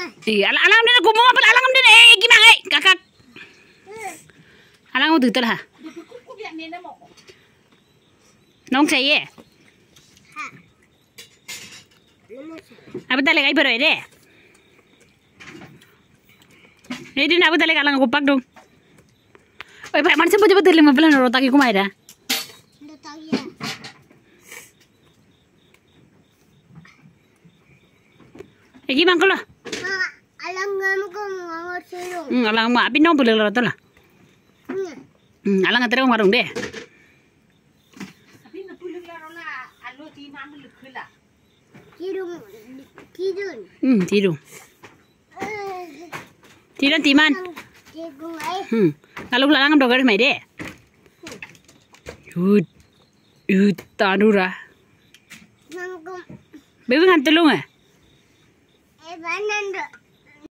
alang dia aku mau apa alang dia gimana kakak alang mau tuh lah nong saya apa tadi lagi baru deh ini apa tadi alang aku pak dong oi pak mana sih betul betul 5 bulan rotak aku mai dah gimana kalau alang mau abis nong boleh lorot lah alang nganter warung deh tidung timan kalau alang am dogar mai deh tanura bebe kan telung